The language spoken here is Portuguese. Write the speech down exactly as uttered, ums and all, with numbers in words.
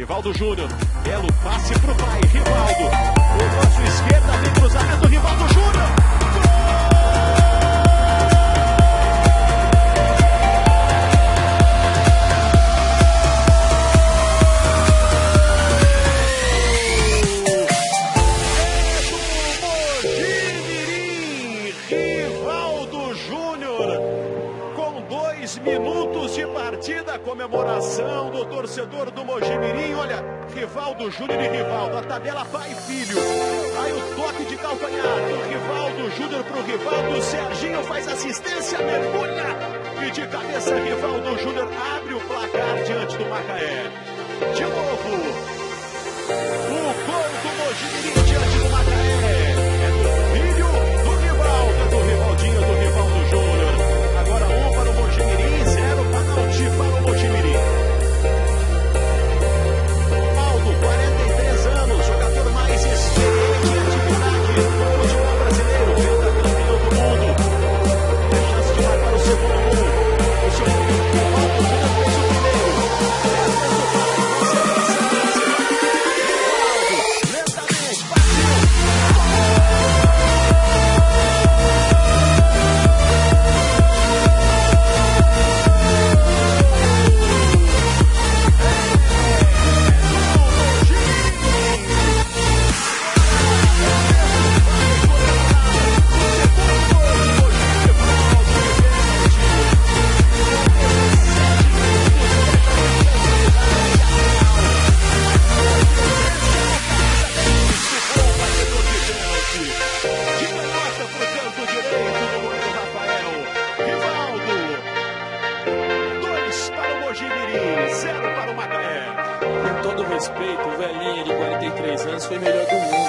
Rivaldo Júnior, belo passe pro pai, Rivaldo, o nosso esquerda, vem cruzamento, Rivaldo Júnior, Rivaldo Júnior, com dois minutos de partida, comemoração do torcedor do Mojimirim. Olha, Rivaldo Júnior e Rivaldo, a tabela pai e filho. Aí o toque de calcanhar do Rivaldo Júnior pro Rivaldo. Serginho faz assistência, mergulha e de cabeça Rivaldo Júnior abre o placar diante do Macaé. De novo, o gol do Mojimirim diante do Macaé. É do filho do Rivaldo, do Rivaldinho, do Rivaldo Júnior. Agora um para o Mojimirim, zero para o Ti para o Mojimirim. Aldo, quarenta e três anos, jogador mais experiente em atividade no futebol brasileiro, pentacampeão do mundo. Tem chance de marcar o segundo gol. O segundo gol, o Aldo Júnior fez o primeiro. dez minutos, concentração, Aldo, lentamente, partiu. Com todo respeito, o velhinho de quarenta e três anos foi melhor do mundo.